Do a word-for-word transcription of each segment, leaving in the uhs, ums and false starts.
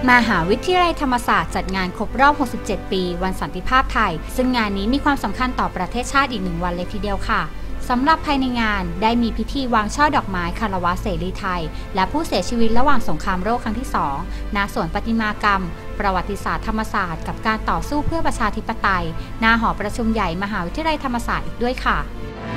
มหาวิทยาลัยธรรมศาสตร์จัดงานครบรอบ หกสิบเจ็ด ปีวันสันติภาพไทยซึ่งงานนี้มีความสำคัญต่อประเทศชาติอีกหนึ่งวันเลยทีเดียวค่ะสำหรับภายในงานได้มีพิธีวางช่อดอกไม้คารวะเสรีไทยและผู้เสียชีวิตระหว่างสงครามโลกครั้งที่สองณสวนประติมากรรมประวัติศาสตร์ธรรมศาสตร์กับการต่อสู้เพื่อประชาธิปไตยณหอประชุมใหญ่มหาวิทยาลัยธรรมศาสตร์อีกด้วยค่ะ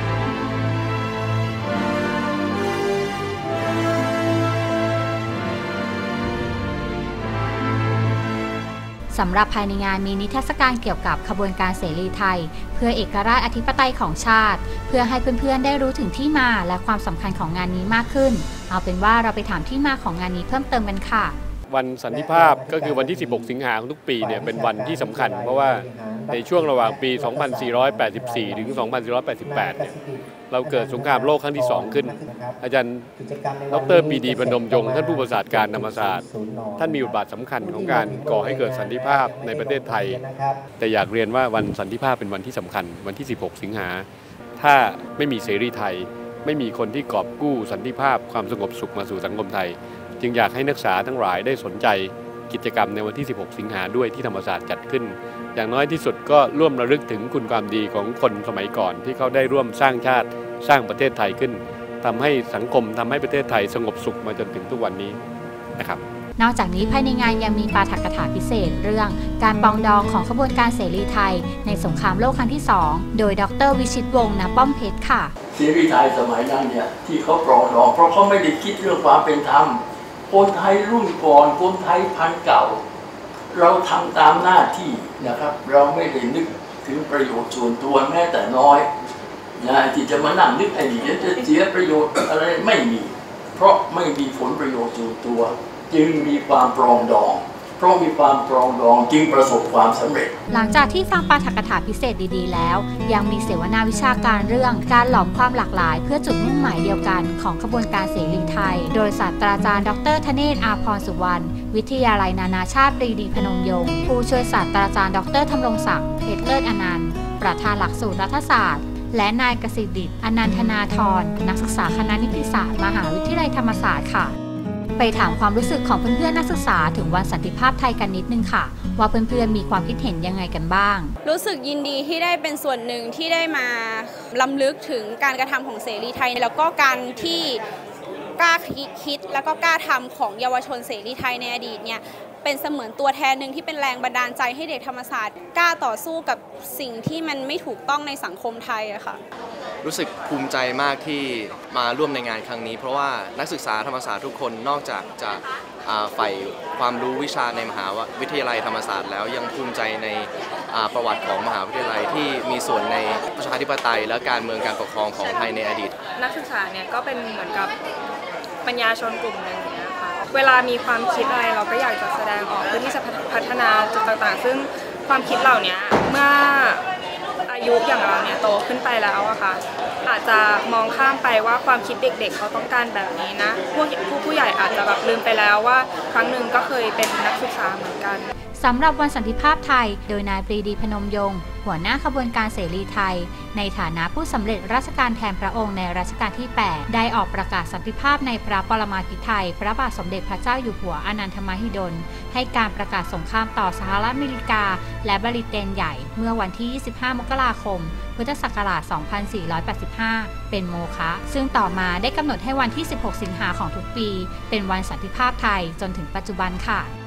สำหรับภายในงานมีนิทรรศการเกี่ยวกับขบวนการเสรีไทยเพื่อเอกราชอธิปไตยของชาติเพื่อให้เพื่อนๆได้รู้ถึงที่มาและความสำคัญของงานนี้มากขึ้นเอาเป็นว่าเราไปถามที่มาของงานนี้เพิ่มเติมกันค่ะวันสันติภาพก็คือวันที่สิบหกสิงหาคมทุกปีเนี่ยเป็นวันที่สำคัญเพราะว่าในช่วงระหว่างปีสองพันสี่ร้อยแปดสิบสี่ถึงสองพันสี่ร้อยแปดสิบแปดเนี่ยเราเกิดสงครามโลกครั้งที่สองขึ้นอาจารย์ดร.ปรีดี พนมยงค์ท่านผู้ประสาทการธรรมศาสตร์ท่านมีบทบาทสำคัญของการก่อให้เกิดสันติภาพในประเทศไทยแต่อยากเรียนว่าวันสันติภาพเป็นวันที่สำคัญวันที่สิบหกสิงหาถ้าไม่มีเสรีไทยไม่มีคนที่กอบกู้สันติภาพความสงบสุขมาสู่สังคมไทยจึงอยากให้นักศึกษาทั้งหลายได้สนใจกิจกรรมในวันที่สิบหกสิงหาด้วยที่ธรรมศาสตร์จัดขึ้นอย่างน้อยที่สุดก็ร่วมระลึกถึงคุณความดีของคนสมัยก่อนที่เขาได้ร่วมสร้างชาติสร้างประเทศไทยขึ้นทำให้สังคมทำให้ประเทศไทยสงบสุขมาจนถึงทุกวันนี้นะครับนอกจากนี้ภายในงานยังมีปาฐกถาพิเศษเรื่องการปองดองของขบวนการเสรีไทยในสงครามโลกครั้งที่สองโดยดร.วิชิตวงศ์ ณ ป้อมเพชรค่ะเสรีไทยสมัยนั้นเนี่ยที่เขาปรองดองเพราะเขาไม่ได้คิดเรื่องความเป็นธรรมคนไทยรุ่นก่อนคนไทยพันเก่าเราทำตามหน้าที่นะครับเราไม่ได้นึกถึงประโยชน์ส่วนตัวแม้แต่น้อยนะที่จะมานั่งนึกไอ้นี่จะเสียประโยชน์อะไรไม่มีเพราะไม่มีผลประโยชน์ส่วนตัวจึงมีความปรองดองเพราะมีความปรองดองจึงประสบความสำเร็จหลังจากที่ฟังปาฐกถาพิเศษดีๆแล้วยังมีเสวนาวิชาการเรื่องการหลอมความหลากหลายเพื่อจุดมุ่งหมายเดียวกันของขบวนการเสรีไทยโดยศาสตราจารย์ดร.ธเนศ อาภรณ์สุวรรณวิทยาลัยนานาชาติปรีดีพนมยงค์ผู้ช่วยศาสตราจารย์ดร.ธำรงศักดิ์เพชรเลิศอนันต์ประธานหลักสูตรรัฐศาสตร์และนายกสิทธิ์ดิษฐ์อนันทนาธรนักศึกษาคณะนิติศาสตร์มหาวิทยาลัยธรรมศาสตร์ค่ะไปถามความรู้สึกของเพื่อนๆนักศึกษาถึงวันสันติภาพไทยกันนิดนึงค่ะว่าเพื่อนๆมีความคิดเห็นยังไงกันบ้างรู้สึกยินดีที่ได้เป็นส่วนหนึ่งที่ได้มาล้ำลึกถึงการกระทำของเสรีไทยแล้วก็การที่กล้าคิดแล้วก็กล้าทำของเยาวชนเสรีไทยในอดีตเนี่ยเป็นเสมือนตัวแทนหนึ่งที่เป็นแรงบันดาลใจให้เด็กธรรมศาสตร์กล้าต่อสู้กับสิ่งที่มันไม่ถูกต้องในสังคมไทยอะค่ะรู้สึกภูมิใจมากที่มาร่วมในงานครั้งนี้เพราะว่านักศึกษาธรรมศาสตร์ทุกคนนอกจากจะใฝ่ความรู้วิชาในมหาวิทยาลัยธรรมศาสตร์แล้วยังภูมิใจในประวัติของมหาวิทยาลัยที่มีส่วนในประชาธิปไตยและการเมืองการปกครองของไทยในอดีตนักศึกษาเนี่ยก็เป็นเหมือนกับปัญญาชนกลุ่มหนึ่งอย่างเงี้ยค่ะเวลามีความคิดอะไรเราก็อยากจะแสดงออกเพื่อที่จะพัฒนาจุดต่างๆซึ่งความคิดเหล่านี้เมื่ออายุอย่างเราเนี่ยโตขึ้นไปแล้วอะค่ะอาจจะมองข้ามไปว่าความคิดเด็กๆเขาต้องการแบบนี้นะพวกผู้ผู้ใหญ่อาจจะแบบลืมไปแล้วว่าครั้งหนึ่งก็เคยเป็นนักศึกษาเหมือนกันสำหรับวันสันติภาพไทยโดยนายปรีดีพนมยงค์หัวหน้าขบวนการเสรีไทยในฐานะผู้สำเร็จราชการแทนพระองค์ในรัชกาลที่แปดได้ออกประกาศสันติภาพในพระปรมาภิไธยพระบาทสมเด็จพระเจ้าอยู่หัวอนันทมหิดลให้การประกาศสงครามต่อสหรัฐอเมริกาและบริเตนใหญ่เมื่อวันที่ยี่สิบห้ามกราคมพุทธศักราชสองพันสี่ร้อยแปดสิบห้าเป็นโมฆะซึ่งต่อมาได้กำหนดให้วันที่สิบหกสิงหาของทุกปีเป็นวันสันติภาพไทยจนถึงปัจจุบันค่ะ